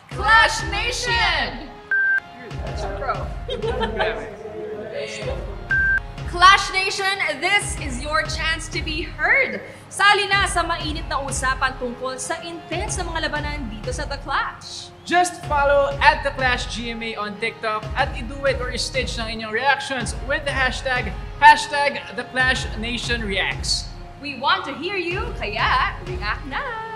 Clash Nation! That's a pro. Clash Nation, this is your chance to be heard. Sali na sa mainit na usapan tungkol sa intense na mga labanan dito sa The Clash. Just follow at The Clash GMA on TikTok at i-do-it or i-stitch ng inyong reactions with the hashtag The Clash Nation Reacts. We want to hear you, kaya react na!